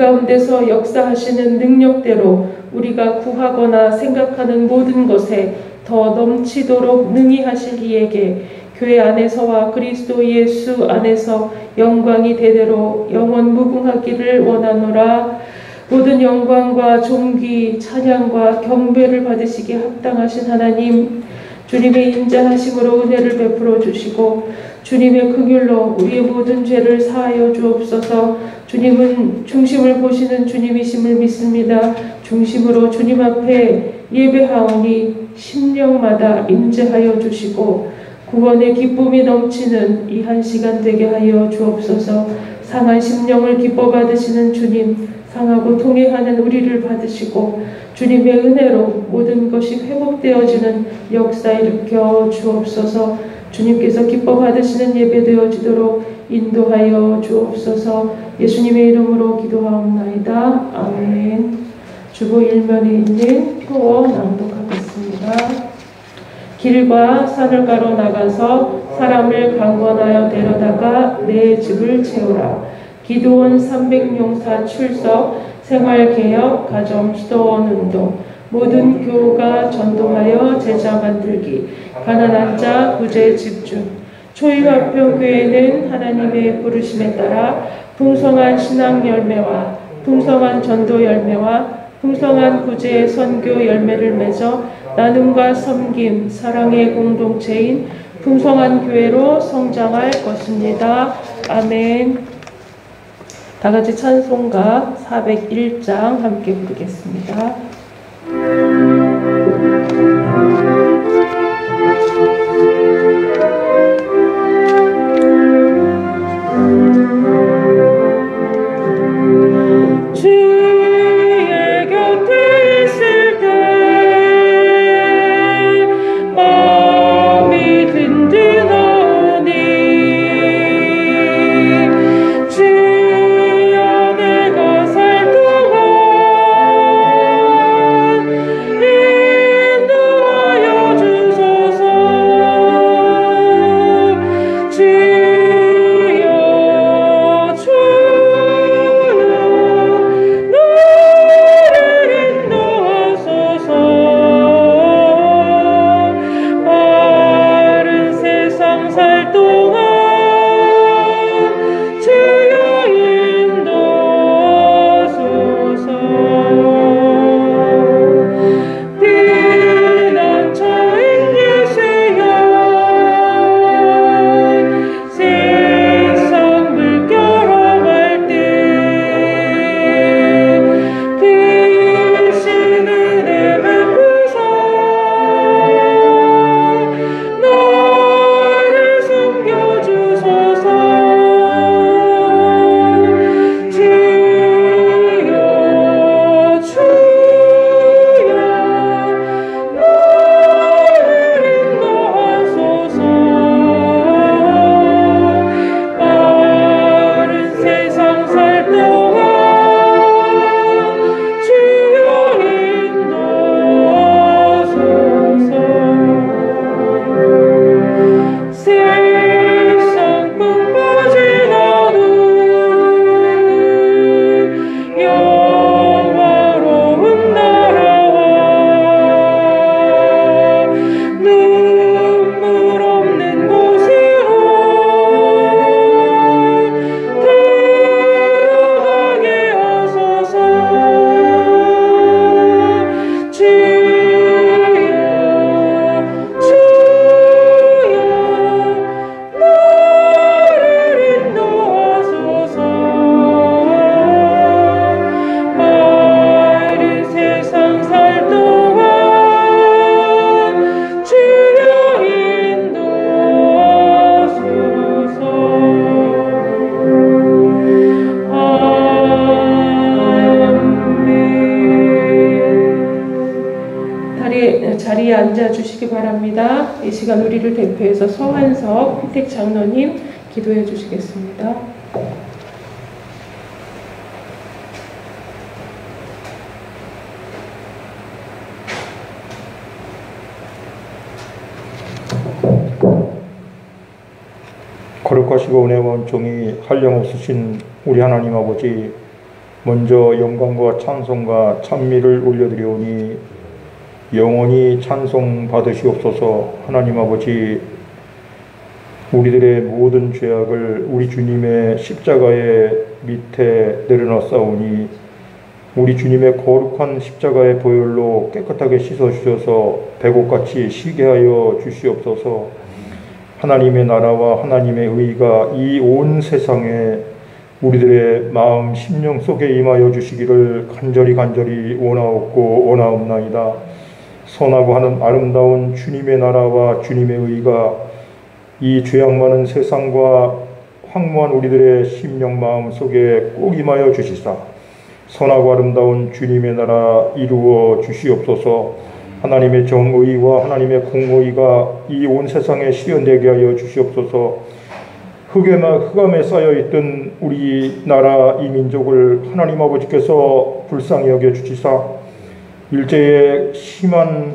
가운데서 역사하시는 능력대로 우리가 구하거나 생각하는 모든 것에 더 넘치도록 능히 하실 이에게 교회 안에서와 그리스도 예수 안에서 영광이 대대로 영원 무궁하기를 원하노라. 모든 영광과 존귀, 찬양과 경배를 받으시기에 합당하신 하나님, 주님의 인자하심으로 은혜를 베풀어 주시고 주님의 긍휼로 우리의 모든 죄를 사하여 주옵소서. 주님은 중심을 보시는 주님이심을 믿습니다. 중심으로 주님 앞에 예배하오니 심령마다 임재하여 주시고 구원의 기쁨이 넘치는 이 한 시간 되게 하여 주옵소서. 상한 심령을 기뻐 받으시는 주님, 상하고 통회하는 우리를 받으시고 주님의 은혜로 모든 것이 회복되어지는 역사 일으켜 주옵소서. 주님께서 기뻐 받으시는 예배 되어지도록 인도하여 주옵소서. 예수님의 이름으로 기도하옵나이다. 아멘. 주보 일면에 있는 표어 낭독하겠습니다. 길과 산을 가로 나가서 사람을 강권하여 데려다가 내 집을 채우라. 기도원 300용사 출석, 생활개혁, 가정 수도원 운동, 모든 교우가 전도하여 제자 만들기, 가난한 자 구제 집중. 초임합평교회는 하나님의 부르심에 따라 풍성한 신앙 열매와 풍성한 전도 열매와 풍성한 구제 선교 열매를 맺어 나눔과 섬김, 사랑의 공동체인 풍성한 교회로 성장할 것입니다. 아멘. 다같이 찬송가 401장 함께 부르겠습니다. 자리에 앉아주시기 바랍니다. 이 시간 우리를 대표해서 서한석 피택 장로님 기도해 주시겠습니다. 거룩하시고 은혜와 종이 한량 없으신 우리 하나님 아버지, 먼저 영광과 찬송과 찬미를 올려드리오니 영원히 찬송 받으시옵소서. 하나님 아버지, 우리들의 모든 죄악을 우리 주님의 십자가의 밑에 내려놓사오니 우리 주님의 거룩한 십자가의 보혈로 깨끗하게 씻어주셔서 백옥같이 쉬게 하여 주시옵소서. 하나님의 나라와 하나님의 의가 이 온 세상에 우리들의 마음 심령 속에 임하여 주시기를 간절히 원하옵고 원하옵나이다. 선하고 하는 아름다운 주님의 나라와 주님의 의가 이 죄악 많은 세상과 황무한 우리들의 심령 마음 속에 꼭 임하여 주시사 선하고 아름다운 주님의 나라 이루어 주시옵소서. 하나님의 정의와 하나님의 공의가 이 온 세상에 실현되게 하여 주시옵소서. 흑암에 쌓여있던 우리 나라 이 민족을 하나님 아버지께서 불쌍히 여겨 주시사 일제의 심한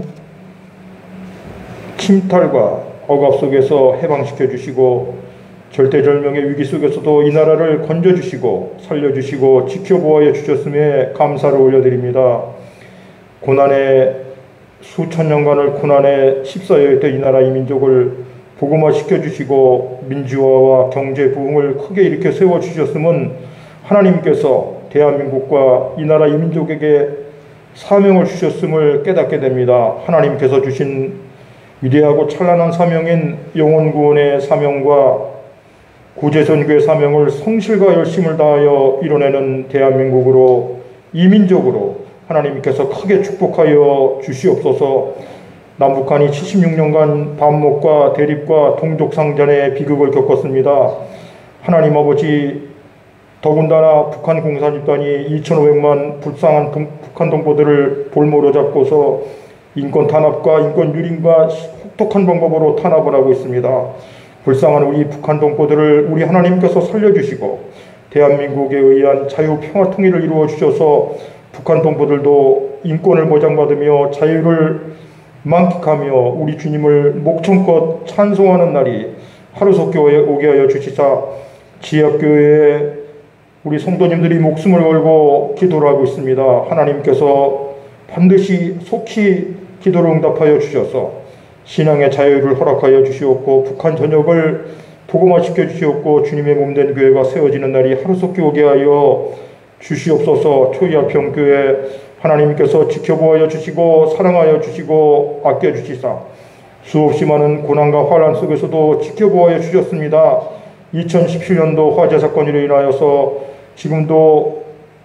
침탈과 억압 속에서 해방시켜 주시고 절대절명의 위기 속에서도 이 나라를 건져주시고 살려주시고 지켜보아 주셨음에 감사를 올려드립니다. 고난의 수천 년간을 고난에 휩싸여 있던 이 나라 이 민족을 복음화 시켜주시고 민주화와 경제 부흥을 크게 일으켜 세워주셨음은 하나님께서 대한민국과 이 나라 이 민족에게 사명을 주셨음을 깨닫게 됩니다. 하나님께서 주신 위대하고 찬란한 사명인 영혼구원의 사명과 구제선교의 사명을 성실과 열심을 다하여 이뤄내는 대한민국으로 이민족으로 하나님께서 크게 축복하여 주시옵소서. 남북한이 76년간 반목과 대립과 동족상잔의 비극을 겪었습니다. 하나님 아버지, 더군다나 북한 공산집단이 2,500만 불쌍한 북한 동포들을 볼모로 잡고서 인권 탄압과 인권 유린과 혹독한 방법으로 탄압을 하고 있습니다. 불쌍한 우리 북한 동포들을 우리 하나님께서 살려주시고 대한민국에 의한 자유 평화 통일을 이루어 주셔서 북한 동포들도 인권을 보장받으며 자유를 만끽하며 우리 주님을 목청껏 찬송하는 날이 하루속히 오게 하여 주시사 지역교회에 우리 성도님들이 목숨을 걸고 기도를 하고 있습니다. 하나님께서 반드시 속히 기도를 응답하여 주셔서 신앙의 자유를 허락하여 주시옵고 북한 전역을 복음화시켜 주시옵고 주님의 몸된 교회가 세워지는 날이 하루속히 오게 하여 주시옵소서. 초이아평교회 하나님께서 지켜보아 주시고 사랑하여 주시고 아껴 주시사 수없이 많은 고난과 환난 속에서도 지켜보아 주셨습니다. 2017년도 화재 사건으로 인하여서 지금도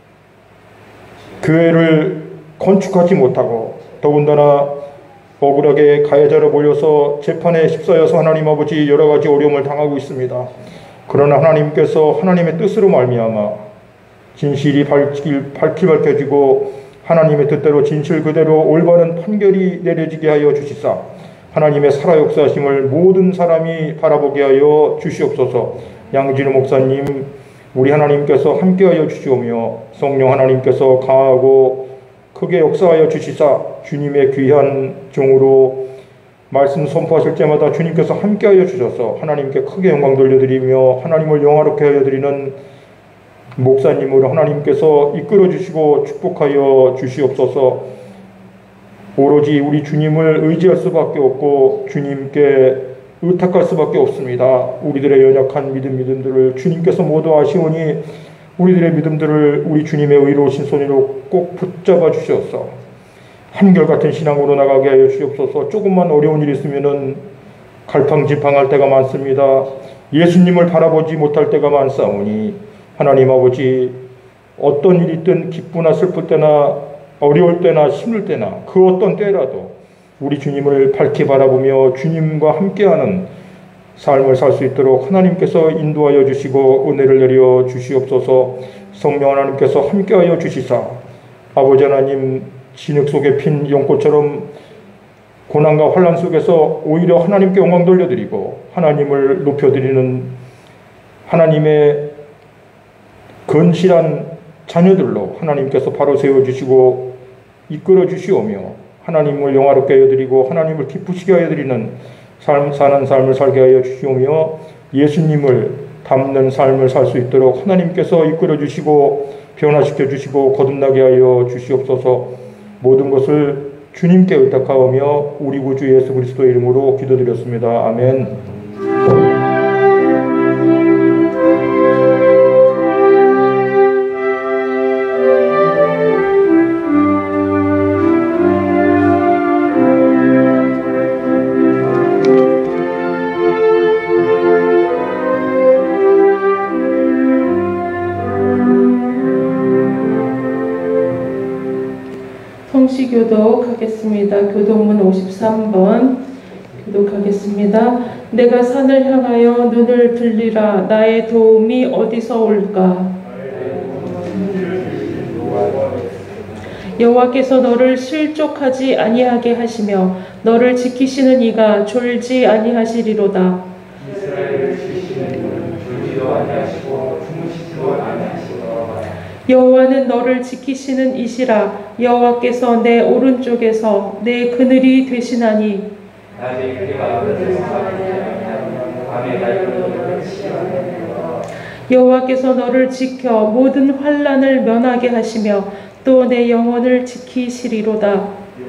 교회를 건축하지 못하고 더군다나 억울하게 가해자로 몰려서 재판에 휩싸여서 하나님 아버지 여러 가지 어려움을 당하고 있습니다. 그러나 하나님께서 하나님의 뜻으로 말미암아 진실이 밝혀지고 하나님의 뜻대로 진실 그대로 올바른 판결이 내려지게 하여 주시사 하나님의 살아 역사하심을 모든 사람이 바라보게 하여 주시옵소서. 양진우 목사님, 우리 하나님께서 함께하여 주시오며 성령 하나님께서 강하고 크게 역사하여 주시사 주님의 귀한 종으로 말씀 선포하실 때마다 주님께서 함께하여 주셔서 하나님께 크게 영광 돌려드리며 하나님을 영화롭게 하여 드리는 목사님으로 하나님께서 이끌어 주시고 축복하여 주시옵소서. 오로지 우리 주님을 의지할 수밖에 없고 주님께 의탁할 수밖에 없습니다. 우리들의 연약한 믿음들을 주님께서 모두 아시오니 우리들의 믿음들을 우리 주님의 의로우신 손으로 꼭 붙잡아 주시옵소서. 한결같은 신앙으로 나가게 하여 주시옵소서. 조금만 어려운 일이 있으면은 갈팡질팡할 때가 많습니다. 예수님을 바라보지 못할 때가 많사오니 하나님 아버지, 어떤 일이 있든 기쁘나 슬플 때나 어려울 때나 힘들 때나 그 어떤 때라도 우리 주님을 밝히 바라보며 주님과 함께하는 삶을 살 수 있도록 하나님께서 인도하여 주시고 은혜를 내려 주시옵소서. 성령 하나님께서 함께하여 주시사 아버지 하나님, 진흙 속에 핀 연꽃처럼 고난과 환난 속에서 오히려 하나님께 영광 돌려드리고 하나님을 높여드리는 하나님의 건실한 자녀들로 하나님께서 바로 세워주시고 이끌어 주시오며 하나님을 영화롭게 하여드리고 하나님을 기쁘시게 하여드리는 삶 사는 삶을 살게 하여 주시오며 예수님을 담는 삶을 살 수 있도록 하나님께서 이끌어 주시고 변화시켜 주시고 거듭나게 하여 주시옵소서. 모든 것을 주님께 의탁하오며 우리 구주 예수 그리스도의 이름으로 기도드렸습니다. 아멘. 성시교독하겠습니다. 교독문 53번 교독하겠습니다. 내가 산을 향하여 눈을 들리라. 나의 도움이 어디서 올까? 여호와께서 너를 실족하지 아니하게 하시며 너를 지키시는 이가 졸지 아니하시리로다. 여호와는 너를 지키시는 이시라. 여호와께서 내 오른쪽에서 내 그늘이 되시나니 여호와께서 너를 지켜 모든 환난을 면하게 하시며 또 내 영혼을 지키시리로다.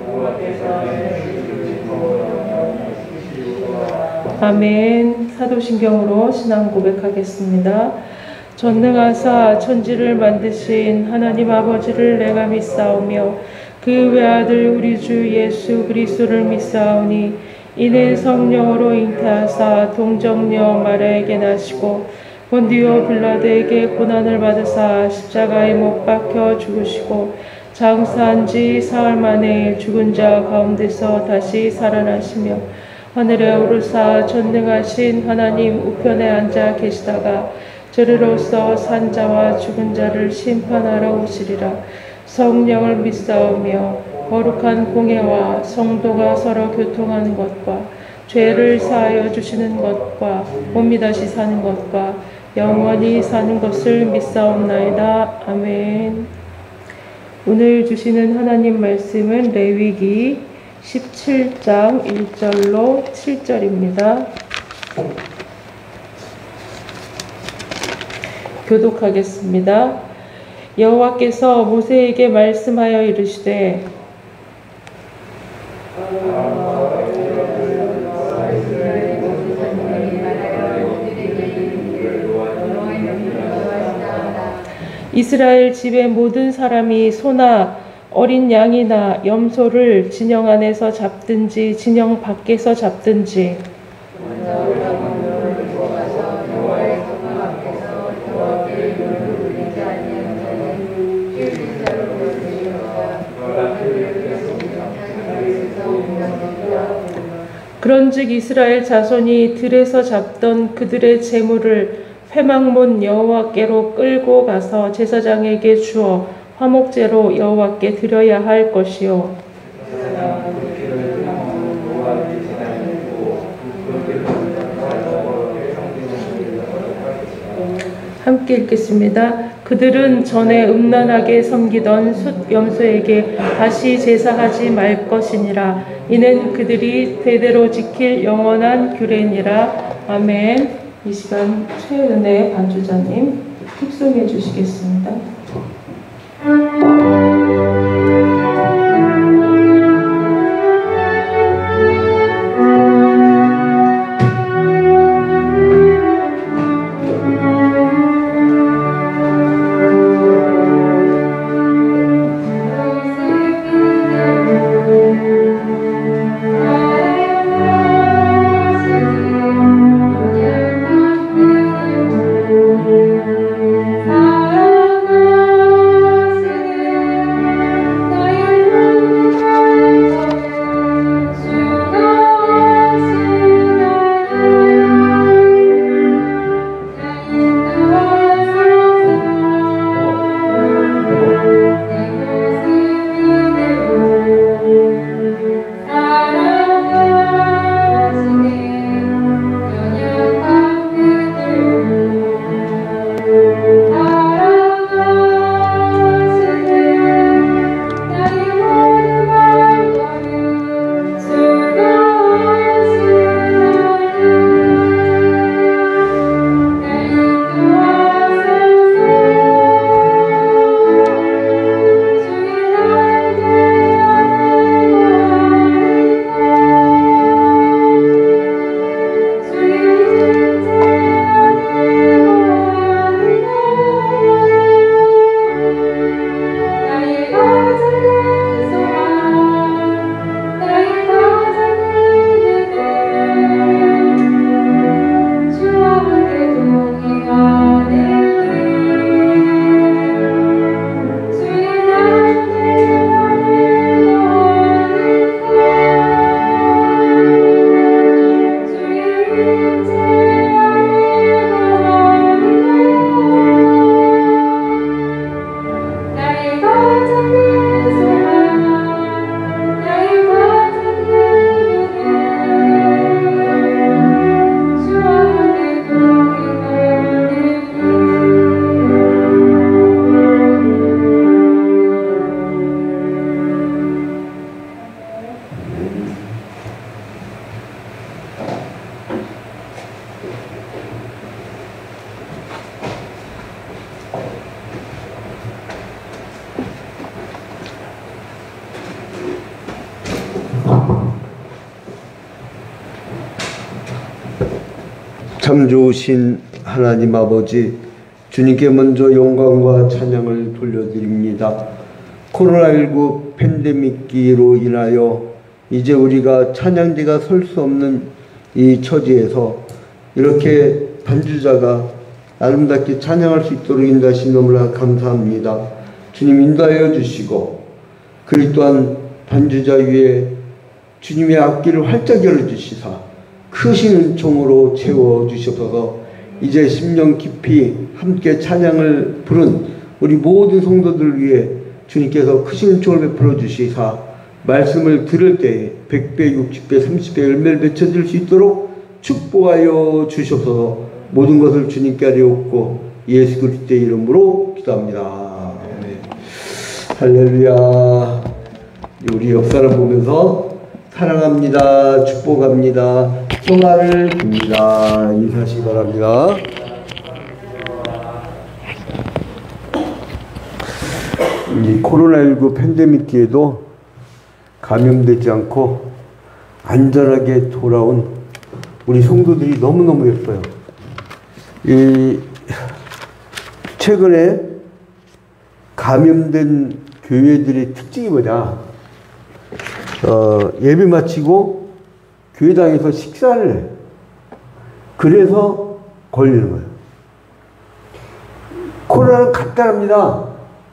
아멘. 사도신경으로 신앙 고백하겠습니다. 전능하사 천지를 만드신 하나님 아버지를 내가 믿사오며 그 외아들 우리 주 예수 그리스도를 믿사오니 이는 성령으로 잉태하사 동정녀 마리아에게 나시고 본디오 빌라도에게 고난을 받으사 십자가에 못 박혀 죽으시고 장사한 지 사흘 만에 죽은 자 가운데서 다시 살아나시며 하늘에 오르사 전능하신 하나님 우편에 앉아 계시다가 저리로서 산자와 죽은 자를 심판하러 오시리라. 성령을 믿사오며 거룩한 공예와 성도가 서로 교통하는 것과 죄를 사하여 주시는 것과 몸이 다시 사는 것과 영원히 사는 것을 믿사옵나이다. 아멘. 오늘 주시는 하나님 말씀은 레위기 17장 1절로 7절입니다. 교독하겠습니다. 여호와께서 모세에게 말씀하여 이르시되 이스라엘 집의 모든 사람이 소나 어린 양이나 염소를 진영 안에서 잡든지 진영 밖에서 잡든지 그런즉 이스라엘 자손이 들에서 잡던 그들의 재물을 회막문 여호와께로 끌고 가서 제사장에게 주어 화목제로 여호와께 드려야 할 것이요. 함께 읽겠습니다. 그들은 전에 음란하게 섬기던 숫 염소에게 다시 제사하지 말 것이니라. 이는 그들이 대대로 지킬 영원한 규례니라. 아멘. 이 시간 최은혜 반주자님 흡송해 주시겠습니다. 사랑아 참 좋으신 하나님 아버지, 주님께 먼저 영광과 찬양을 돌려드립니다. 코로나19 팬데믹기로 인하여 이제 우리가 찬양대가 설 수 없는 이 처지에서 이렇게 반주자가 아름답게 찬양할 수 있도록 인도하신 너무나 감사합니다. 주님 인도하여 주시고, 그리고 또한 반주자 위에 주님의 앞길을 활짝 열어주시사 크신 은총으로 채워주셔서 이제 심령 깊이 함께 찬양을 부른 우리 모든 성도들 위해 주님께서 크신 은총을 베풀어 주시사 말씀을 들을 때에 100배, 60배, 30배 열매를 맺혀질 수 있도록 축복하여 주셔서 모든 것을 주님께 하리옵고 예수 그리스도의 이름으로 기도합니다. 할렐루야. 우리 역사를 보면서 사랑합니다, 축복합니다, 평화를 빕니다 인사하시기 바랍니다. 이 코로나19 팬데믹기에도 감염되지 않고 안전하게 돌아온 우리 성도들이 너무너무 예뻐요. 이 최근에 감염된 교회들의 특징이 뭐냐? 예배 마치고 교회당에서 식사를 해. 그래서 걸리는 거예요. 코로나는 간단합니다.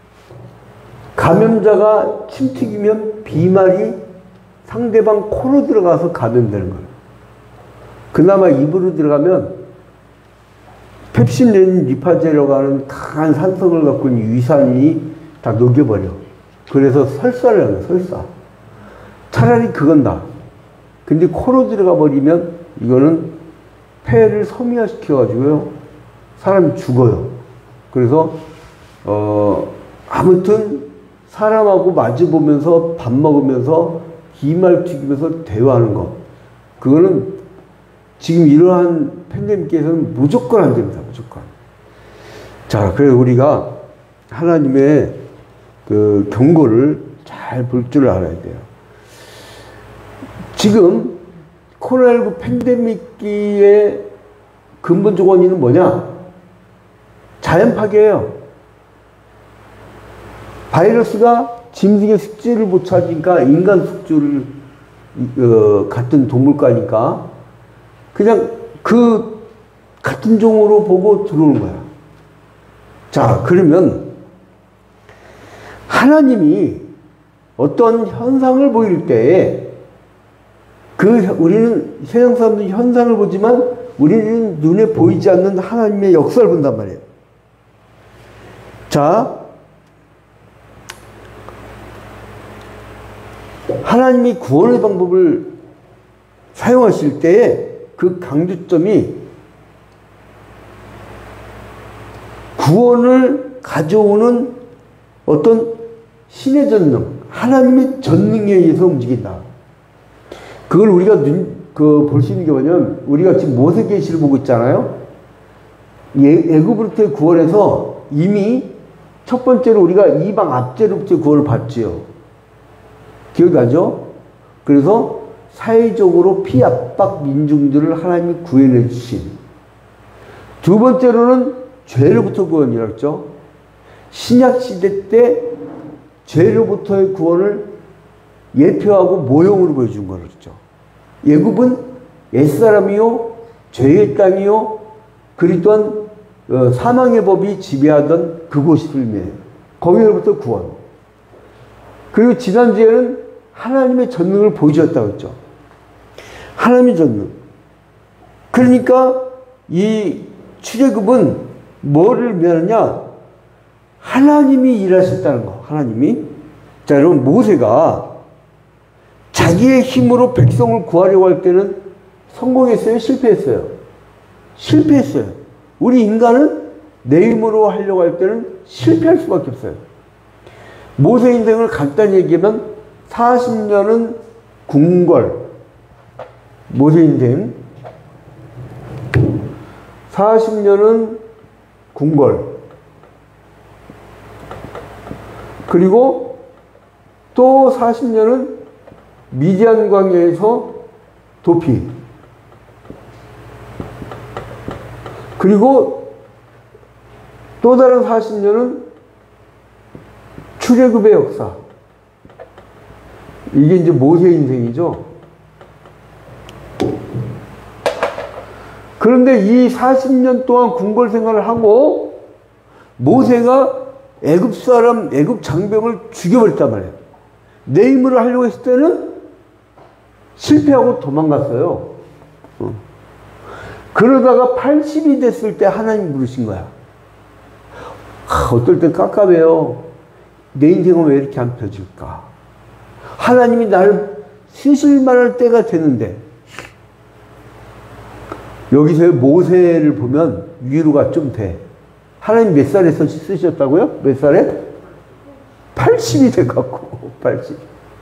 감염자가 침 튀기면 비말이 상대방 코로 들어가서 감염되는 거예요. 그나마 입으로 들어가면 펩신된 리파제라고 하는 강한 산성을 갖고 있는 위산이 다 녹여버려. 그래서 설사를 하는 거예요. 설사. 차라리 그건 나. 근데 코로 들어가 버리면 이거는 폐를 섬유화시켜가지고요, 사람이 죽어요. 그래서 아무튼 사람하고 마주보면서 밥 먹으면서 비말 튀기면서 대화하는 거, 그거는 지금 이러한 팬데믹에서는 무조건 안 됩니다. 무조건. 자, 그래서 우리가 하나님의 그 경고를 잘 볼 줄 알아야 돼요. 지금 코로나19 팬데믹기의 근본적 원인은 뭐냐? 자연 파괴예요. 바이러스가 짐승의 숙주를 못 찾으니까 인간 숙주를 같은 동물과니까 그냥 그 같은 종으로 보고 들어오는 거야. 자, 그러면 하나님이 어떤 현상을 보일 때에 우리는 세상 사람들이 현상을 보지만 우리는 눈에 보이지 않는 하나님의 역사를 본단 말이에요. 자, 하나님이 구원의 방법을 사용하실 때에 그 강조점이 구원을 가져오는 어떤 신의 전능, 하나님의 전능에 의해서 움직인다. 그걸 우리가 볼 수 있는 게 뭐냐면, 우리가 지금 모세계시를 보고 있잖아요. 애굽으로부터의 구원에서 이미 첫 번째로 우리가 이방 압제로부터의 구원을 받지요. 기억이 나죠? 그래서 사회적으로 피압박 민중들을 하나님이 구해내 주신. 두 번째로는 죄로부터 구원이라고 했죠. 신약시대 때 죄로부터의 구원을 예표하고 모형으로 보여준 거를 했죠. 애굽은 옛사람이요, 죄의 땅이요, 그리던 사망의 법이 지배하던 그곳이 불매예요. 거기로부터 구원. 그리고 지난주에는 하나님의 전능을 보여주었다고 했죠. 하나님의 전능. 그러니까 이 출애굽은 뭐를 의미하느냐? 하나님이 일하셨다는 거. 하나님이. 자, 여러분, 모세가 자기의 힘으로 백성을 구하려고 할 때는 성공했어요? 실패했어요? 실패했어요. 우리 인간은 내 힘으로 하려고 할 때는 실패할 수밖에 없어요. 모세 인생을 간단히 얘기하면 40년은 궁궐. 모세 인생 40년은 궁궐. 그리고 또 40년은 미디안 광야에서 도피. 그리고 또 다른 40년은 출애굽의 역사. 이게 이제 모세 인생이죠. 그런데 이 40년 동안 궁궐 생활을 하고 모세가 애굽 사람, 애굽 장병을 죽여버렸단 말이에요. 내 임무를 하려고 했을 때는 실패하고 도망갔어요. 그러다가 80이 됐을 때 하나님 부르신 거야. 어떨 땐 깝깝해요. 내 인생은 왜 이렇게 안 펴질까? 하나님이 나를 쓰실 만할 때가 되는데, 여기서의 모세를 보면 위로가 좀 돼. 하나님 몇 살에 쓰셨다고요? 몇 살에? 80이 돼갖고, 80.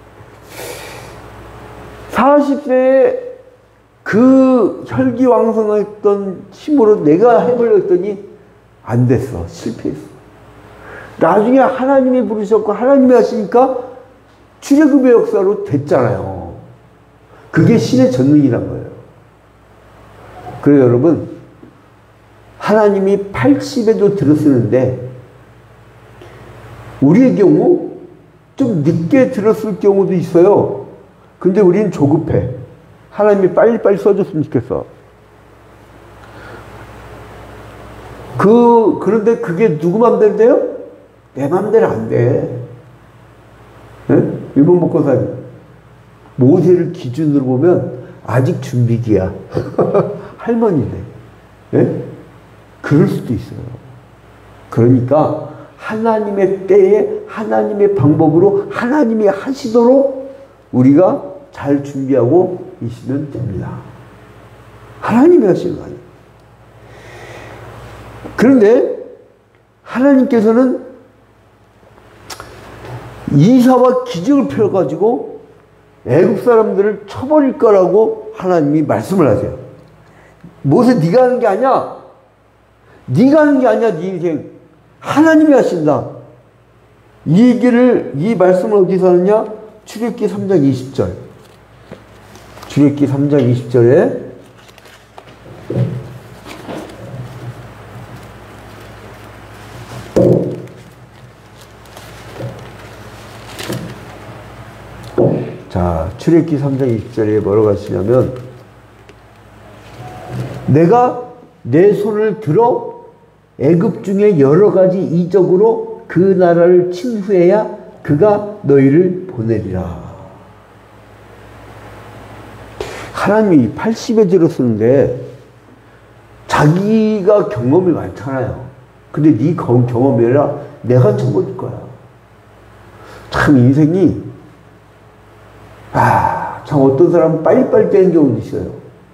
40세에 그 혈기왕성했던 힘으로 내가 해보려고 했더니 안 됐어. 실패했어. 나중에 하나님이 부르셨고 하나님이 하시니까 출애굽의 역사로 됐잖아요. 그게 신의 전능이란 거예요. 그래요, 여러분. 하나님이 80에도 들었쓰는데 우리의 경우 좀 늦게 들었을 경우도 있어요. 근데 우리는 조급해. 하나님이 빨리빨리 써줬으면 좋겠어. 그런데 그게 누구 맘대로 돼요? 내 맘대로 안 돼. 네? 일본 목사님. 모세를 기준으로 보면 아직 준비기야. 할머니네. 네? 그럴 수도 있어요. 그러니까 하나님의 때에 하나님의 방법으로 하나님이 하시도록 우리가 잘 준비하고 있으면 됩니다. 하나님이 하시는 거 아니에요. 그런데 하나님께서는 이사와 기적을 펴가지고 애굽 사람들을 쳐버릴 거라고 하나님이 말씀을 하세요. 모세 네가 하는 게 아니야. 네가 하는 게 아니야. 네 인생. 하나님이 하신다. 이 말씀을 어디서 하느냐? 출애굽기 3장 20절. 출애굽기 3장 20절에 자, 출애굽기 3장 20절에 뭐라고 하시냐면 내가 내 손을 들어 애굽 중에 여러 가지 이적으로 그 나라를 친 후에야 그가 너희를 보내리라. 하나님이 80에 들었었는데 자기가 경험이 많잖아요. 근데 네 경험이 아니라 내가 쳐볼 거야. 참 인생이 참 어떤 사람은 빨리빨리 되는 경우도 있어요.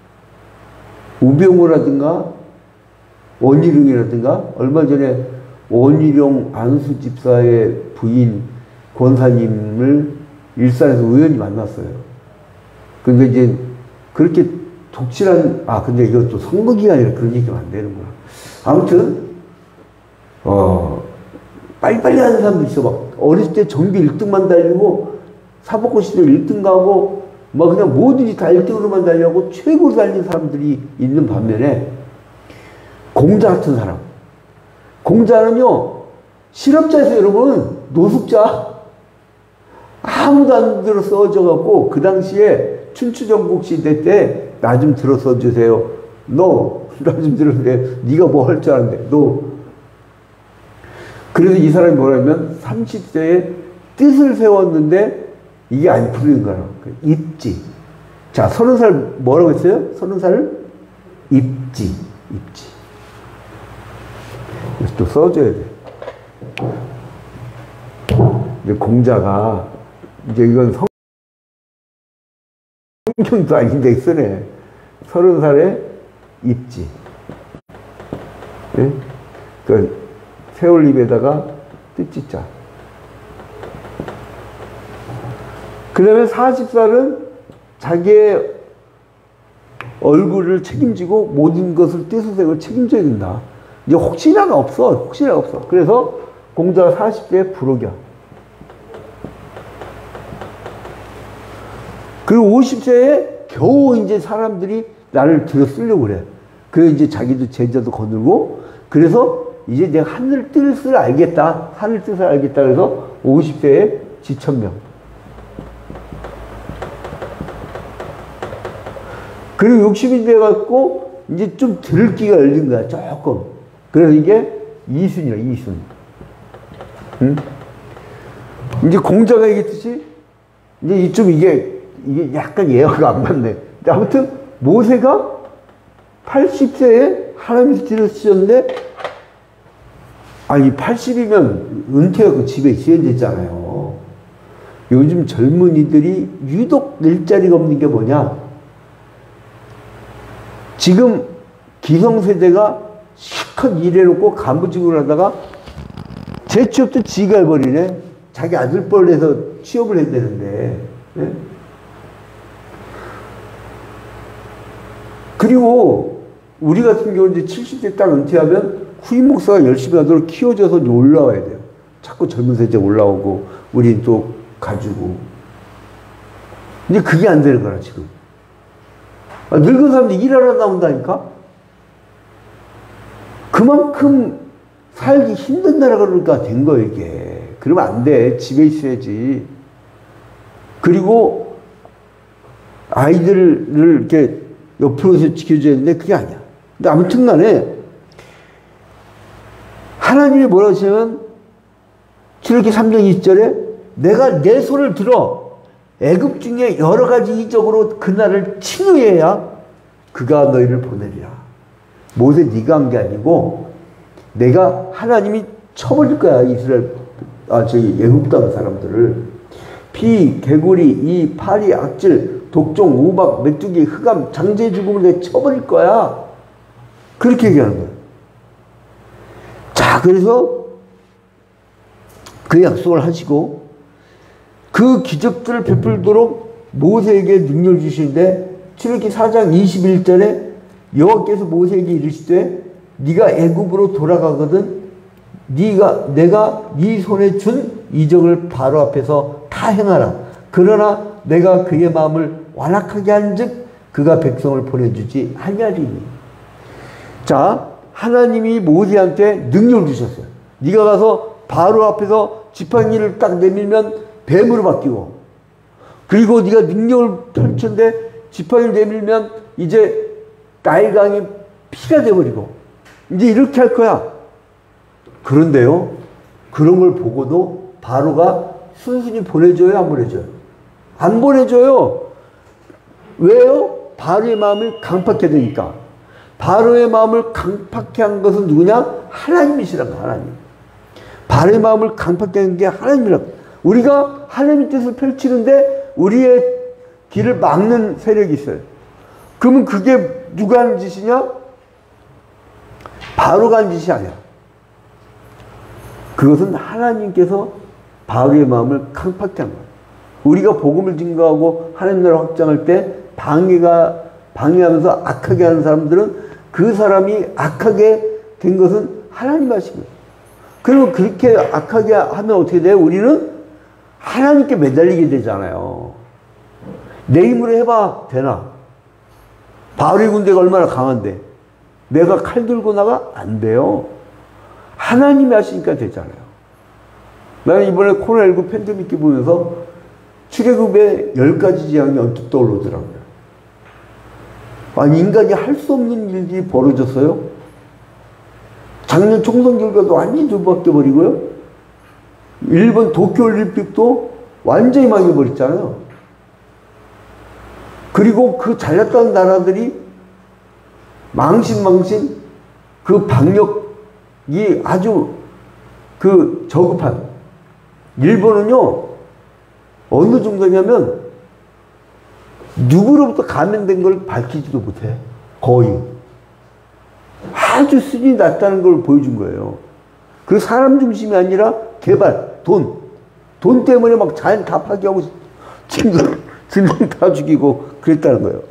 우병우라든가 원희룡이라든가 얼마 전에 원희룡 안수 집사의 부인 권사님을 일산에서 우연히 만났어요. 근데 이제 그렇게 독실한 근데 이것도 선거 기간이라 그런 얘기가 안 되는구나. 아무튼 빨리빨리 하는 사람도 있어. 막 어렸을 때 전교 1등만 달리고 사법고시도 1등 가고 막 그냥 뭐든지 다 1등으로만 달려고 최고로 달린 사람들이 있는 반면에 공자 같은 사람. 공자는요, 실업자에서 여러분, 노숙자. 아무도 안 들어 써져갖고, 그 당시에 춘추전국 시대 때, 나 좀 들어 써주세요. 너, 나 좀 들어주세요. 네가 뭐 할 줄 아는데, 너. 그래서 이 사람이 뭐라면, 30세에 뜻을 세웠는데, 이게 안 풀리는 거야. 입지. 자, 30살 뭐라고 했어요? 30살을? 입지. 그래서 또 써줘야 돼. 이제 공자가, 이제 이건 성경도 아닌데 쓰네. 30살에 입지. 네? 그 세올립에다가 뜻짓자. 그 다음에 40살은 자기의 얼굴을 책임지고 모든 것을 떼수색을 책임져야 된다. 이제 혹시나가 없어. 그래서 공자가 40세에 부록이야. 그리고 50세에 겨우 이제 사람들이 나를 들어 쓰려고 그래. 그래 이제 자기도 제자도 거느리고 그래서 이제 내가 하늘 뜻을 알겠다. 하늘 뜻을 알겠다. 그래서 50세에 지천명. 그리고 욕심이 돼갖고 이제 좀 들기가 열린 거야. 조금. 그래서 이게 이순이야. 이순. 응? 이제 공자가 얘기했듯이 이제 좀 이게 약간 예화가 안 맞네. 아무튼 모세가 80세에 하나님께서 들으셨는데 아니 80이면 은퇴하고 집에 있어야 되잖아요. 요즘 젊은이들이 유독 낼 자리가 없는 게 뭐냐? 지금 기성세대가 실컷 일해놓고 간부직을 하다가 재취업도 지가 해버리네. 자기 아들뻘 내서 취업을 해야 되는데. 네? 그리고 우리 같은 경우 이제 70대 딱 은퇴하면 후임 목사가 열심히 하도록 키워줘서 올라와야 돼요. 자꾸 젊은 세대 올라오고 우린 또 가지고. 근데 그게 안 되는 거라 지금. 늙은 사람들이 일하러 나온다니까? 그만큼 살기 힘든 나라가 그러니까 된 거예요 이게. 그러면 안 돼. 집에 있어야지. 그리고 아이들을 이렇게 옆으로서 지켜줘야 되는데 그게 아니야. 근데 아무튼 간에 하나님이 뭐라고 하시냐면 출애굽기 3장 20절에 내가 내 손을 들어 애굽 중에 여러 가지 이적으로 그날을 칭의해야 그가 너희를 보내리라. 모세 네가 한 게 아니고 내가 하나님이 쳐버릴 거야. 이스라엘 저기 애굽 땅 사람들을. 피, 개구리, 이, 파리, 악질, 독종, 우박, 메뚜기, 흑암, 장제 죽음을 내가 쳐버릴 거야. 그렇게 얘기하는 거야. 자, 그래서 그 약속을 하시고 그 기적들을 베풀도록 모세에게 능력을 주시는데 출애굽기 4장 21절에 여호와께서 모세에게 이르시되 네가 애굽으로 돌아가거든 내가 네 손에 준 이적을 바로 앞에서 다 행하라. 그러나 내가 그의 마음을 완악하게 한즉 그가 백성을 보내주지 아니하리니. 자, 하나님이 모세한테 능력을 주셨어요. 네가 가서 바로 앞에서 지팡이를 딱 내밀면 뱀으로 바뀌고, 그리고 네가 능력을 펼쳤는데 지팡이를 내밀면 이제 나일강이 피가 돼버리고 이제 이렇게 할 거야. 그런데요, 그런 걸 보고도 바로가 순순히 보내줘요, 안 보내줘요? 안 보내줘요. 왜요? 바로의 마음을 강팍해 되니까. 바로의 마음을 강팍해 한 것은 누구냐? 하나님이시라고. 하나님. 바로의 마음을 강팍해 한 게 하나님이라고. 우리가 하나님의 뜻을 펼치는데 우리의 길을 막는 세력이 있어요. 그러면 그게 누가 하는 짓이냐? 바로가 한 짓이 아니야. 그것은 하나님께서 바로의 마음을 강팍해 한 거야. 우리가 복음을 증거하고 하나님 나라 확장할 때 방해하면서 악하게 하는 사람들은 그 사람이 악하게 된 것은 하나님 하신 거예요. 그리고 그렇게 악하게 하면 어떻게 돼요? 우리는 하나님께 매달리게 되잖아요. 내 힘으로 해봐 되나? 바울의 군대가 얼마나 강한데 내가 칼 들고 나가? 안 돼요. 하나님이 하시니까 되잖아요. 나는 이번에 코로나19 팬데믹 보면서 출애굽의 10가지 재앙이 언뜻 떠오르더라고요. 아니, 인간이 할 수 없는 일들이 벌어졌어요. 작년 총선 결과도 완전히 뒤바뀌어버리고요. 일본 도쿄올림픽도 완전히 망해버렸잖아요. 그리고 그 잘났다는 나라들이 망신 그 방역이 아주 그 저급한. 일본은요 어느 정도냐면 누구로부터 감염된 걸 밝히지도 못해. 거의. 아주 수준이 낮다는 걸 보여준 거예요. 그 사람 중심이 아니라 개발, 돈 때문에 막 자연 다 파괴하고 진동 다 죽이고 그랬다는 거예요.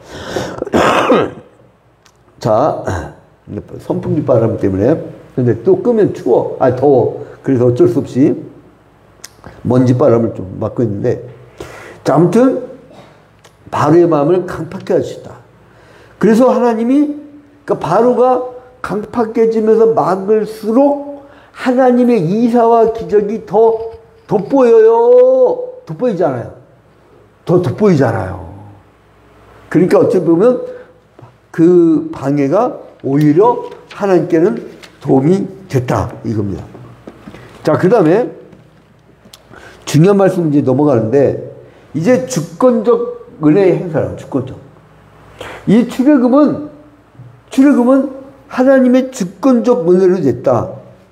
자, 선풍기 바람 때문에. 근데 또 끄면 추워. 더워. 그래서 어쩔 수 없이 먼지 바람을 좀 맞고 있는데. 자, 아무튼 바로의 마음을 강팍해 하시다. 그래서 하나님이, 그러니까 그러니까 바로가 강팍해지면서 막을수록 하나님의 이사와 기적이 더 돋보여요. 돋보이잖아요. 더 돋보이잖아요. 그러니까 어찌 보면 그 방해가 오히려 하나님께는 도움이 됐다 이겁니다. 자, 그 다음에 중요한 말씀 이제 넘어가는데, 이제 주권적 은혜의 행사라고. 주권적. 이 출애굽은 하나님의 주권적 은혜로 됐다.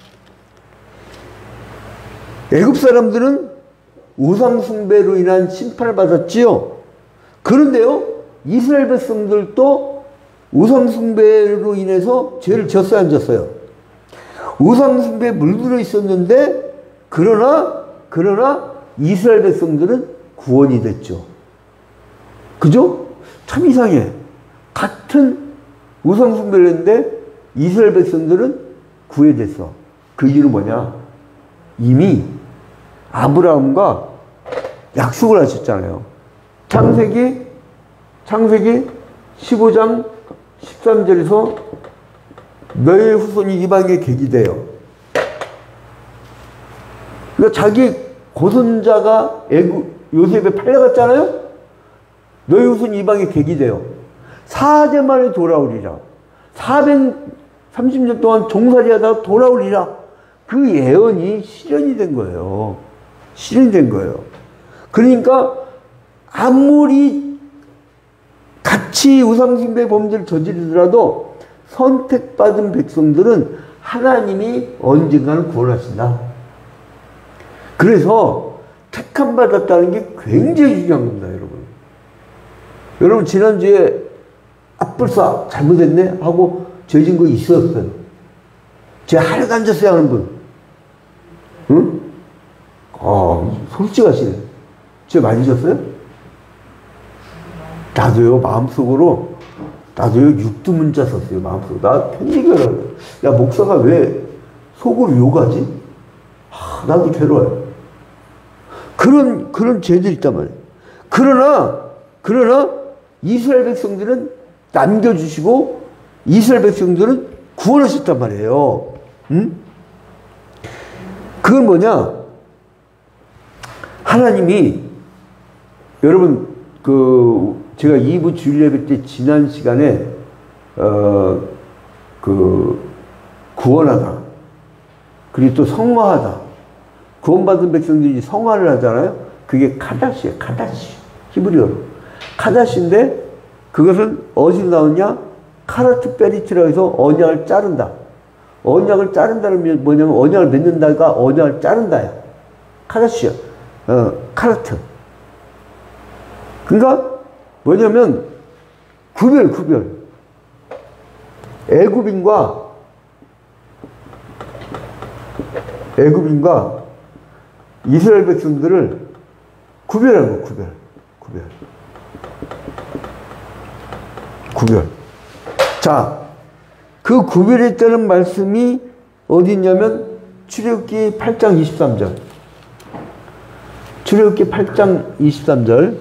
애굽 사람들은 우상 숭배로 인한 심판을 받았지요. 그런데요, 이스라엘 백성들도 우상 숭배로 인해서 죄를 지었어요, 안 지었어요? 우상 숭배에 물들어 있었는데, 그러나 이스라엘 백성들은 구원이 됐죠. 그죠? 참 이상해. 같은 우상 숭배를 했는데 이스라엘 백성들은 구해됐어. 그 이유는 뭐냐? 이미 아브라함과 약속을 하셨잖아요. 창세기 15장 13절에서 너의 후손이 이방에 객이 되어. 그러니까 자기 고손자가 요셉에 팔려갔잖아요. 너희 후손이 이방에 객이 되어 4대 만에 돌아오리라. 430년 동안 종살이하다가 돌아오리라. 그 예언이 실현이 된 거예요. 실현이 된 거예요. 그러니까 아무리 같이 우상숭배 범죄를 저지르더라도 선택받은 백성들은 하나님이 언젠가는 구원하신다. 그래서 택함 받았다는 게 굉장히 중요한 겁니다, 여러분. 여러분, 지난주에 앞불사 잘못했네 하고 죄진 거 있었어요. 죄 하나도 안 졌어요 하는 분. 응? 솔직하시네. 죄 많이 졌어요? 나도요, 마음속으로, 육두문자 썼어요, 마음속으로. 나 편지결을. 야, 목사가 왜 속으로 욕하지? 나도 괴로워요. 그런 죄들이 있단 말이에요. 그러나, 이스라엘 백성들은 남겨주시고, 이스라엘 백성들은 구원하셨단 말이에요. 응? 그건 뭐냐? 하나님이, 여러분, 제가 2부 주일 예배 때 지난 시간에, 구원하다. 그리고 또 성화하다. 구원받은 백성들이 성화를 하잖아요. 그게 카다시예요. 카다시. 히브리어로. 카다시인데 그것은 어디서 나오냐? 카라트 베리트라고 해서 언약을 자른다. 언약을 자른다는 게 뭐냐면 언약을 맺는다가 언약을 자른다야. 카다시야. 카라트. 그러니까 뭐냐면 구별. 애굽인과 이스라엘 백성들을 구별하는 거, 구별. 자, 그 구별했다는 말씀이 어디 있냐면 출애굽기 8장 23절. 출애굽기 8장 23절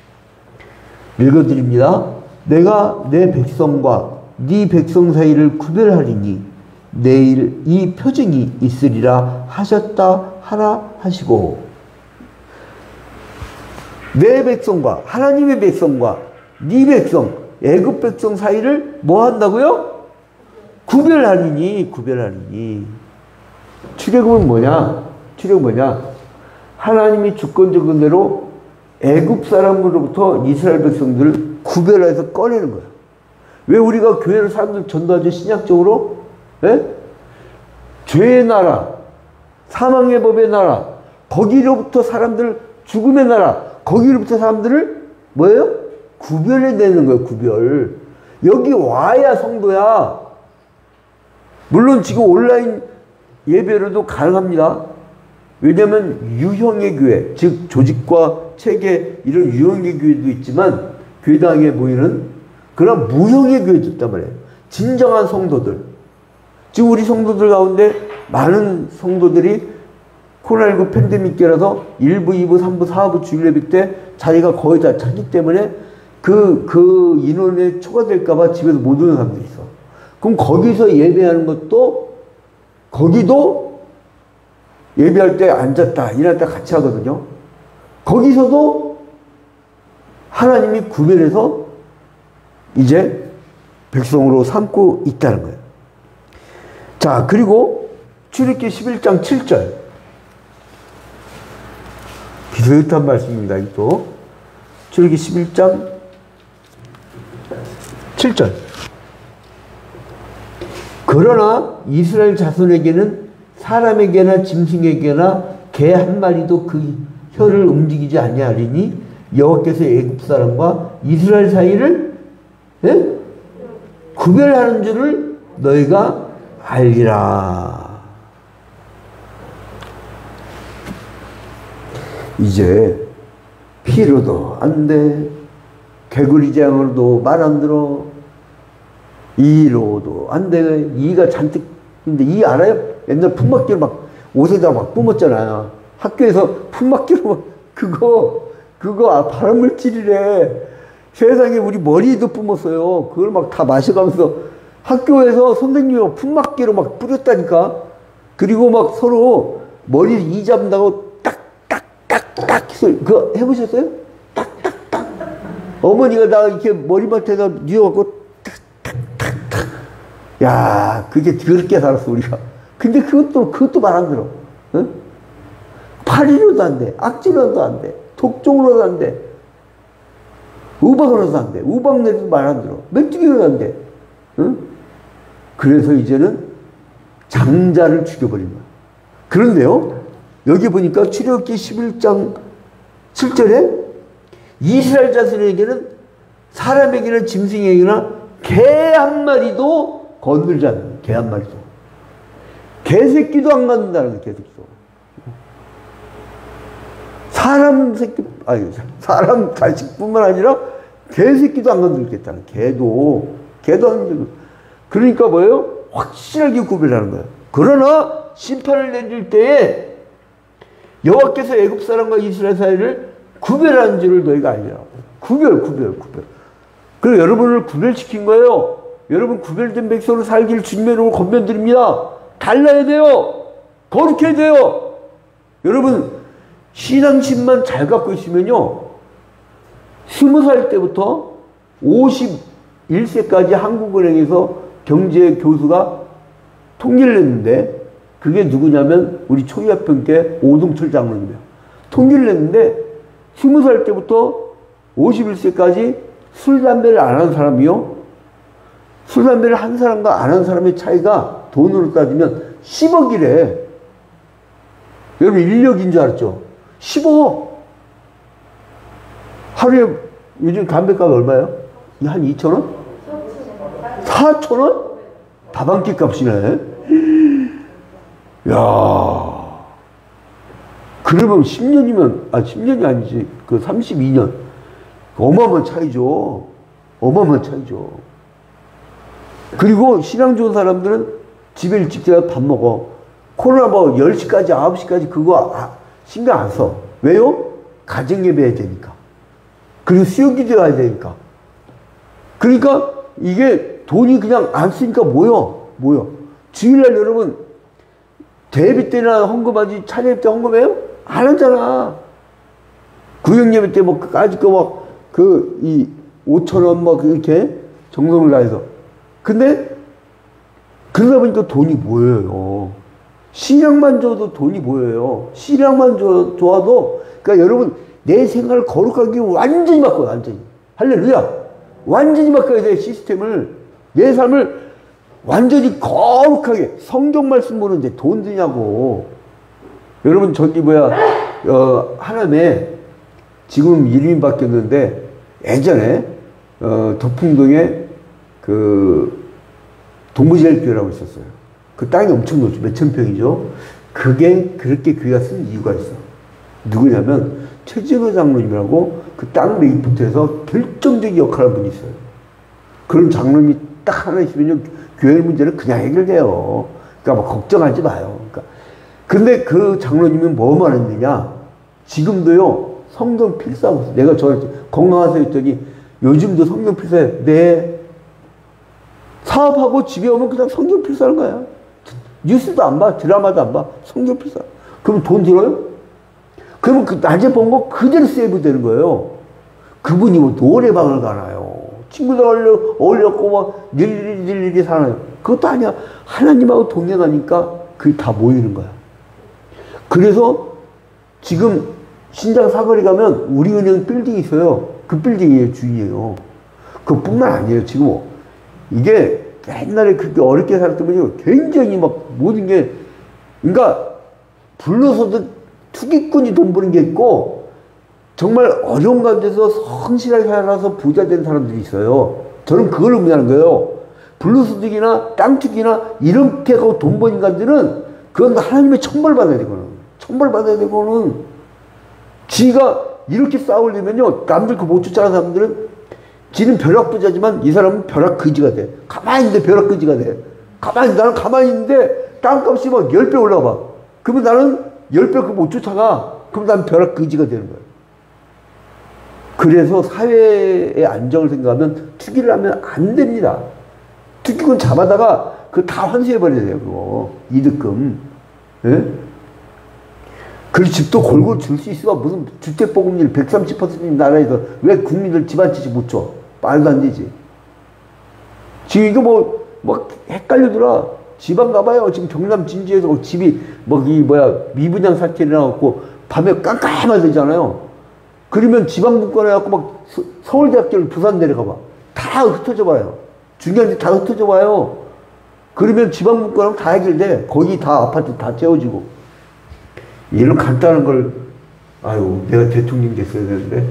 읽어드립니다. 내가 내 백성과 네 백성 사이를 구별하리니 내일 이 표징이 있으리라 하셨다 하라 하시고. 내 백성과 하나님의 백성과 네 백성 애굽 백성 사이를 뭐 한다고요? 구별하리니. 출애굽은 뭐냐? 하나님이 주권적 은혜로 애굽 사람으로부터 이스라엘 백성들을 구별해서 꺼내는 거예요. 왜 우리가 교회를 사람들 전도하죠? 신약적으로? 예? 죄의 나라, 사망의 법의 나라, 거기로부터 사람들, 죽음의 나라, 거기로부터 사람들을 뭐예요? 구별해내는 거예요, 구별. 여기 와야 성도야. 물론 지금 온라인 예배로도 가능합니다. 왜냐하면 유형의 교회, 즉 조직과 체계 이런 유형의 교회도 있지만 교회당에 모이는 그런 무형의 교회도 있단 말이에요. 진정한 성도들. 지금 우리 성도들 가운데 많은 성도들이 코로나19 팬데믹기라서 1부, 2부, 3부, 4부 주일 예배 때 자리가 거의 다 차기 때문에 그 인원에 초과될까봐 집에서 못 오는 사람들이 있어. 그럼 거기서 예배하는 것도, 거기도 예배할 때 앉았다 일어났다 같이 하거든요. 거기서도 하나님이 구별해서 이제 백성으로 삼고 있다는 거예요. 자, 그리고 출애굽기 11장 7절. 비슷한 말씀입니다. 또 출애굽기 11장 7절. 그러나 이스라엘 자손에게는 사람에게나 짐승에게나 개 한 마리도 그 혀를 움직이지 아니하리니 여호와께서 애굽 사람과 이스라엘 사이를 구별하는 줄을 너희가 알리라. 이제 피로도 안 돼, 개구리장으로도 말 안 들어, 이로도 안 돼. 이가 잔뜩 있는데, 이 알아요? 옛날 품막기로 막 옷에다가 막 뿜었잖아요. 학교에서 품막기로 막 그거 발암물질이래. 세상에 우리 머리에도 뿜었어요. 그걸 막 다 마셔가면서 학교에서 선생님이 품막기로 막 뿌렸다니까. 그리고 막 서로 머리 이 잡는다고 딱딱딱딱 그거 해보셨어요? 딱딱딱. 어머니가 나 이렇게 머리맡에다 뉘어갖고 딱딱딱딱. 야, 그게 더럽게 살았어 우리가. 근데 그것도 말 안 들어. 응? 파리로도 안 돼, 악질로도 안 돼, 독종으로도 안 돼, 우박으로도 안 돼. 우박내도 말 안 들어. 메뚜기로도 안 돼. 응? 그래서 이제는 장자를 죽여버린 거야. 그런데요, 여기 보니까 출애굽기 11장 7절에 이스라엘 자손에게는 사람에게나 짐승에게나 개 한 마리도 건들지 않는, 개 한 마리도. 개새끼도 안 건든다는 거야, 개새끼도. 사람 새끼, 사람 자식뿐만 아니라 개새끼도 안 건들겠다는, 개도 안 건들고. 그러니까 뭐예요? 확실하게 구별하는 거예요. 그러나 심판을 내릴 때에 여호와께서 애굽 사람과 이스라엘 사이를 구별하는 줄을 너희가 알리라고. 구별. 그리고 여러분을 구별시킨 거예요. 여러분 구별된 백성으로 살기를 주님의 이름으로 권면드립니다. 달라야 돼요. 거룩해야 돼요. 여러분 신앙심만 잘 갖고 있으면요, 20살 때부터 51세까지 한국은행에서 경제 교수가 통계를 냈는데, 그게 누구냐면 우리 초기화평 때 오동철 장로님이에요. 통계를 냈는데 20살 때부터 51세까지 술, 담배를 안 한 사람이요, 술, 담배를 한 사람과 안 한 사람의 차이가 돈으로 따지면 10억이래. 여러분 인력인 줄 알았죠? 10억. 하루에 요즘 담배값 얼마예요? 한 2,000원? 4,000원? 밥 한 끼 값이네. 야, 그러면 10년이면, 10년이 아니지, 32년. 어마어마한 차이죠. 어마어마한 차이죠. 그리고 신앙 좋은 사람들은 집에 일찍 들어가서 밥 먹어. 코로나 10시까지, 9시까지 그거 신경 안 써. 왜요? 가정예배 해야 되니까. 그리고 수요기도 해야 되니까. 그러니까 이게 돈이 그냥 안 쓰니까 모여. 주일날 여러분 대비 때나 헌금하지, 차례 때 헌금해요? 안 하잖아. 구역예배 때 까짓 거 5,000원 이렇게 정성을 다해서. 근데 그러다 보니까 돈이 모여요. 신앙만 줘도 돈이 모여요. 신앙만 좋아도. 그러니까 여러분 내 생활을 거룩하게 완전히 바꿔요. 완전히. 할렐루야. 완전히 바꿔야 돼. 시스템을. 내 삶을 완전히 거룩하게. 성경 말씀 보는데 돈 드냐고. 여러분 저기 하남에 지금 이름이 바뀌었는데, 예전에 덕풍동에 동부제일교회라고 있었어요. 그 땅이 엄청 넓죠. 몇천 평이죠. 그게 그렇게 교회가 쓴 이유가 있어. 누구냐면 최진호 장로님이라고 그 땅 매입부터해서 결정적인 역할을 한 분이 있어요. 그런 장로님이 딱 하나 있으면 교회 문제는 그냥 해결돼요. 그러니까 걱정하지 마요. 근데 그 장로님은 뭐 말했느냐? 지금도요 성경 필사하고 있어. 내가 저한테 건강하세요 했더니 요즘도 성경 필사해. 네. 사업하고 집에 오면 그냥 성경 필사하는 거야. 뉴스도 안 봐. 드라마도 안 봐. 성경 필사. 그럼 돈 들어요? 그러면 그 낮에 번 거 그대로 세이브 되는 거예요. 그분이 뭐 노래방을 가나요? 친구들 어울렸고 막 일일이 사나요? 그것도 아니야. 하나님하고 동행하니까 그게 다 모이는 거야. 그래서 지금 신장 사거리 가면 우리은행 빌딩이 있어요. 그 빌딩이에요. 주인이에요. 그뿐만 아니에요. 지금 이게 옛날에 그렇게 어렵게 살았던 분이 굉장히 막 모든 게, 그러니까 불로서도 투기꾼이 돈 버는 게 있고 정말 어려운 가운데서 성실하게 살아서 부자 된 사람들이 있어요. 저는 그걸 의미하는 거예요. 불로소득이나 땅투기나 이렇게 하고 돈 버는 인간들은 그건 하나님의 천벌 받아야 되거든. 천벌 받아야 되고는 지가 이렇게 싸우려면요, 남들 그 못 쫓아가는 사람들은 지는 벼락부자지만 이 사람은 벼락거지가 돼. 가만히 있는데 벼락거지가 돼. 나는 가만히 있는데 땅값이 막 10배 올라가 봐. 그러면 나는 10배 그 못 쫓아가. 그럼 나는 벼락거지가 되는 거야. 그래서 사회의 안정을 생각하면 투기를 하면 안 됩니다. 투기꾼 잡아다가 그거 다 환수해버려야 돼요. 그거 이득금. 예? 그 집도 골고루 줄 수 있어. 무슨 주택보급률 130%인 나라에서 왜 국민들 집 한 채씩 못 줘? 말도 안 되지. 지금 이거 뭐 헷갈리더라. 지방 가봐요. 지금 경남 진주에서 집이 미분양 사태 일어나갖고 밤에 깜깜하게 되잖아요. 그러면 지방 분권해 갖고 막 서울대학교를 부산 내려가 봐. 다 흩어져 봐요. 중요한 데 다 흩어져 봐요. 그러면 지방 분권하면 다 해결돼. 거기 다 아파트 다 채워지고. 이런 간단한 걸, 아유, 내가 대통령 됐어야 되는데.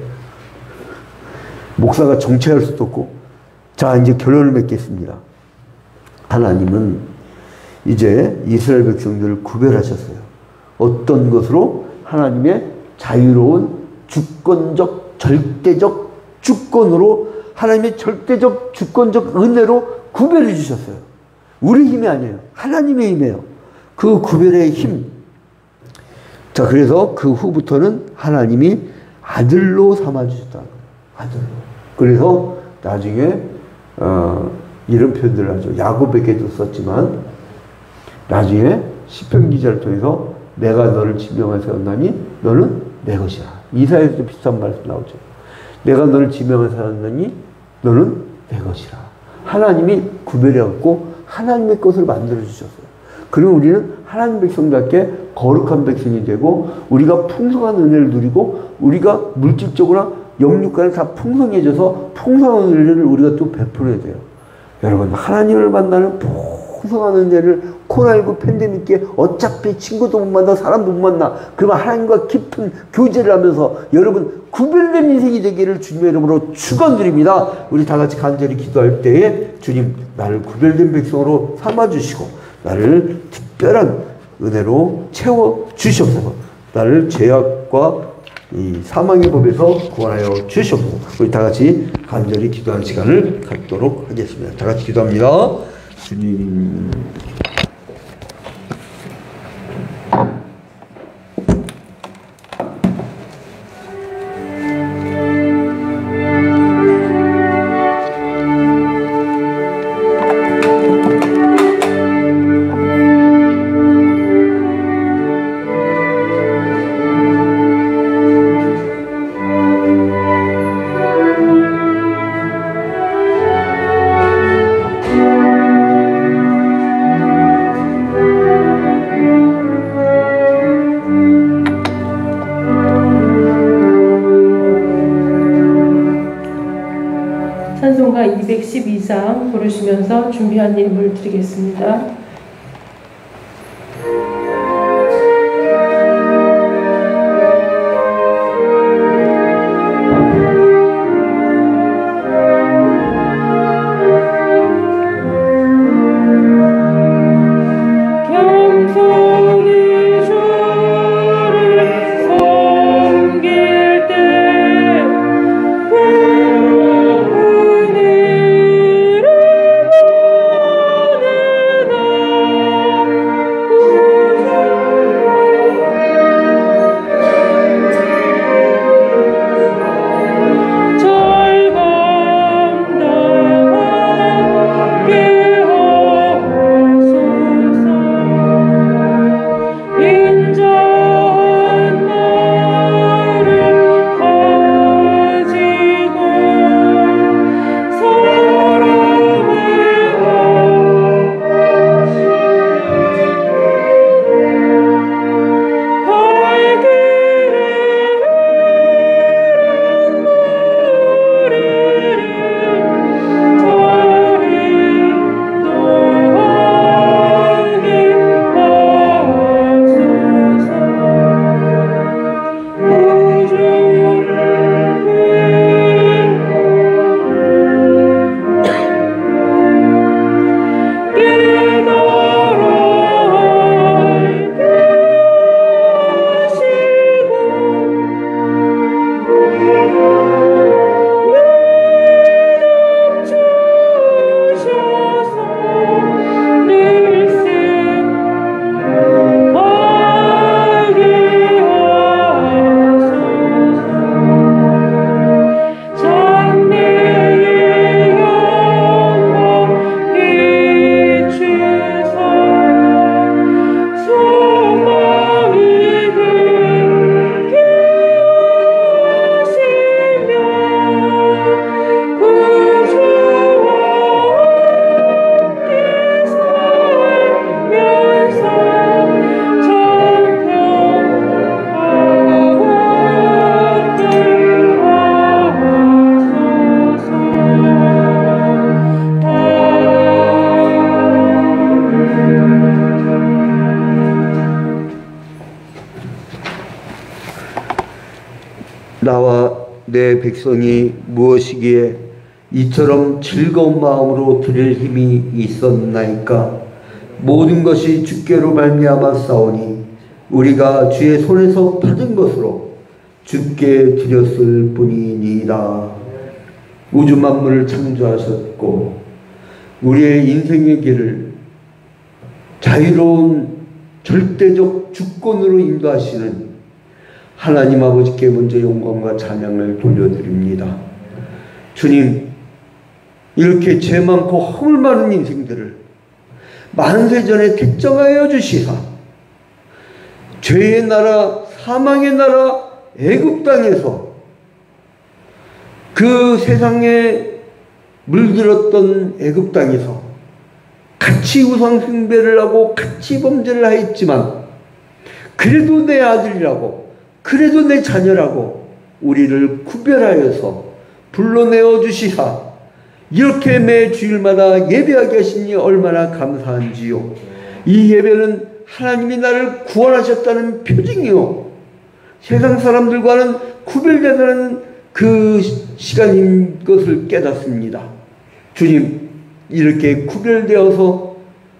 목사가 정치할 수도 없고. 자, 이제 결론을 맺겠습니다. 하나님은 이제 이스라엘 백성들을 구별하셨어요. 어떤 것으로? 하나님의 자유로운 주권적, 절대적 주권으로, 하나님의 절대적 주권적 은혜로 구별해 주셨어요. 우리 힘이 아니에요. 하나님의 힘이에요. 그 구별의 힘. 자, 그래서 그 후부터는 하나님이 아들로 삼아주셨다는 거예요. 아들로. 그래서 나중에 이런 표현들을 하죠. 야곱에게도 썼지만 나중에 시편 기자를 통해서 내가 너를 지명하여 세웠나니 너는 내 것이라. 이사야에서도 비슷한 말씀 나오죠. 내가 너를 지명하여 세웠나니 너는 내 것이라. 하나님이 구별해갖고 하나님의 것을 만들어주셨어요. 그러면 우리는 하나님 백성답게 거룩한 백성이 되고 우리가 풍성한 은혜를 누리고 우리가 물질적으로나 영육간에 다 풍성해져서 풍성한 은혜를 우리가 또 베풀어야 돼요. 여러분, 하나님을 만나는 풍성한 은혜를 코로나19 팬데믹에 어차피 친구도 못 만나 사람도 못 만나. 그러면 하나님과 깊은 교제를 하면서 여러분 구별된 인생이 되기를 주님의 이름으로 축원드립니다. 우리 다 같이 간절히 기도할 때에 주님 나를 구별된 백성으로 삼아주시고 나를 특별한 은혜로 채워주시옵소서. 나를 죄악과 이 사망의 법에서 구원하여 주시옵소서. 우리 다 같이 간절히 기도하는 시간을 갖도록 하겠습니다. 다 같이 기도합니다. 주님. 찬송가 212장 부르시면서 준비한 예물 드리겠습니다. 나와 내 백성이 무엇이기에 이처럼 즐거운 마음으로 드릴 힘이 있었나이까. 모든 것이 주께로 말미암아 싸우니 우리가 주의 손에서 받은 것으로 주께 드렸을 뿐이니이다. 우주 만물을 창조하셨고 우리의 인생의 길을 자유로운 절대적 주권으로 인도하시는 하나님 아버지께 먼저 영광과 찬양을 돌려드립니다. 주님, 이렇게 죄 많고 허물 많은 인생들을 많은 세전에 택정하여 주시사 죄의 나라, 사망의 나라 애굽 땅에서 그 세상에 물들었던 애굽 땅에서 같이 우상 숭배를 하고 같이 범죄를 하였지만 그래도 내 아들이라고, 그래도 내 자녀라고 우리를 구별하여서 불러내어 주시사 이렇게 매 주일마다 예배하게 하시니 얼마나 감사한지요. 이 예배는 하나님이 나를 구원하셨다는 표징이요, 세상 사람들과는 구별되는 그 시간인 것을 깨닫습니다. 주님, 이렇게 구별되어서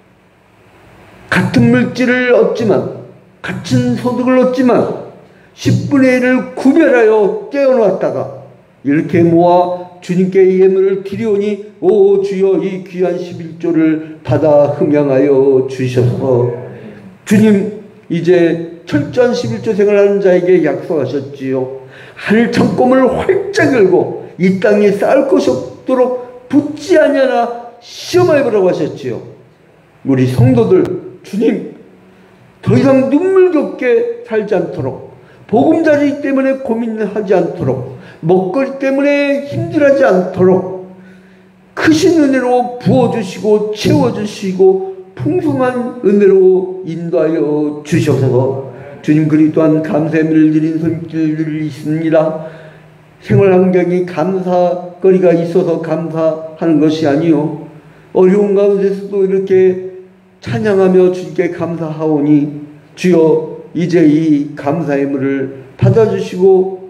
같은 물질을 얻지만, 같은 소득을 얻지만 10분의 1을 구별하여 떼어놓았다가 이렇게 모아 주님께 예물을 드리오니 오 주여 이 귀한 11조를 받아 흠양하여 주셔서 주님, 이제 철저한 11조 생활하는 자에게 약속하셨지요. 하늘 창고문을 활짝 열고 이 땅에 쌓을 것이 없도록 붙지 아니하나 시험해 보라고 하셨지요. 우리 성도들, 주님, 더 이상 눈물겹게 살지 않도록, 보금자리 때문에 고민하지 않도록, 먹거리 때문에 힘들어하지 않도록 크신 은혜로 부어주시고 채워주시고 풍성한 은혜로 인도하여 주셔서 주님, 그리 또한 감사의 예물을 드린 손길들이 있습니다. 생활 환경이 감사거리가 있어서 감사하는 것이 아니요, 어려운 가운데서도 이렇게 찬양하며 주님께 감사하오니 주여 이제 이 감사의 예물을 받아주시고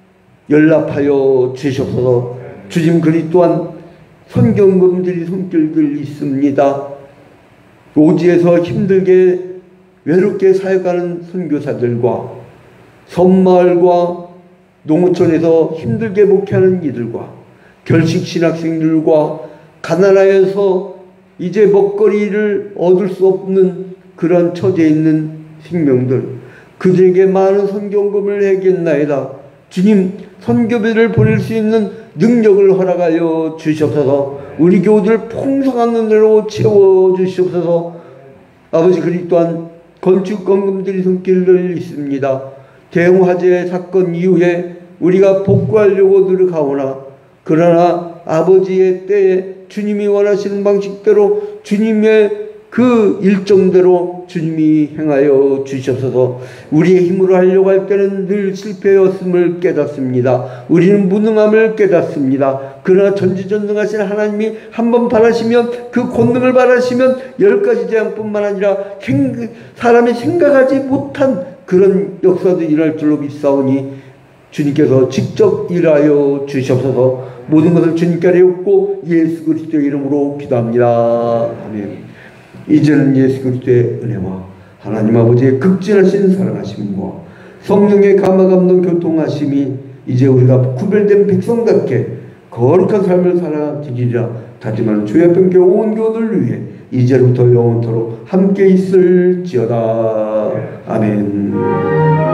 연락하여 주셔서 주님, 그리 또한 선경금들이 손길들 있습니다. 오지에서 힘들게 외롭게 사역하는 선교사들과 섬마을과 농어촌에서 힘들게 목회하는 이들과 결식 신학생들과 가나라에서 이제 먹거리를 얻을 수 없는 그런 처지에 있는 생명들, 그들에게 많은 선경금을 해겠나이다. 주님, 선교비를 보낼 수 있는 능력을 허락하여 주시옵소서. 우리 교우들 풍성한 은혜로 채워주시옵소서. 아버지, 그리 또한 건축건금들이 손길을 있습니다. 대형 화재 사건 이후에 우리가 복구하려고 노력하오나 그러나 아버지의 때에 주님이 원하시는 방식대로 주님의 그 일정대로 주님이 행하여 주셔서 우리의 힘으로 하려고 할 때는 늘 실패였음을 깨닫습니다. 우리는 무능함을 깨닫습니다. 그러나 전지전능하신 하나님이 한번 바라시면 그 권능을 바라시면 10가지 재앙뿐만 아니라 사람이 생각하지 못한 그런 역사도 일어날 줄로 믿사오니 주님께서 직접 일하여 주시옵소서. 모든 것을 주님께 아뢰옵고 예수 그리스도의 이름으로 기도합니다. 아멘. 이제는 예수 그리스도의 은혜와 하나님 아버지의 극진하신 사랑하심과 성령의 감화감동 교통하심이 이제 우리가 구별된 백성답게 거룩한 삶을 살아드리리라 다짐하는 주의 앞에 온 교우들 위해 이제부터 영원토록 함께 있을지어다. 아멘.